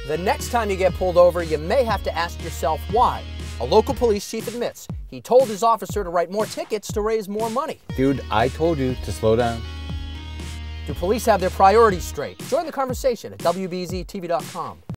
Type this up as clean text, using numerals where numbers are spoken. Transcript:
The next time you get pulled over, you may have to ask yourself why. A local police chief admits he told his officer to write more tickets to raise more money. Dude, I told you to slow down. Do police have their priorities straight? Join the conversation at WBZ-TV.com.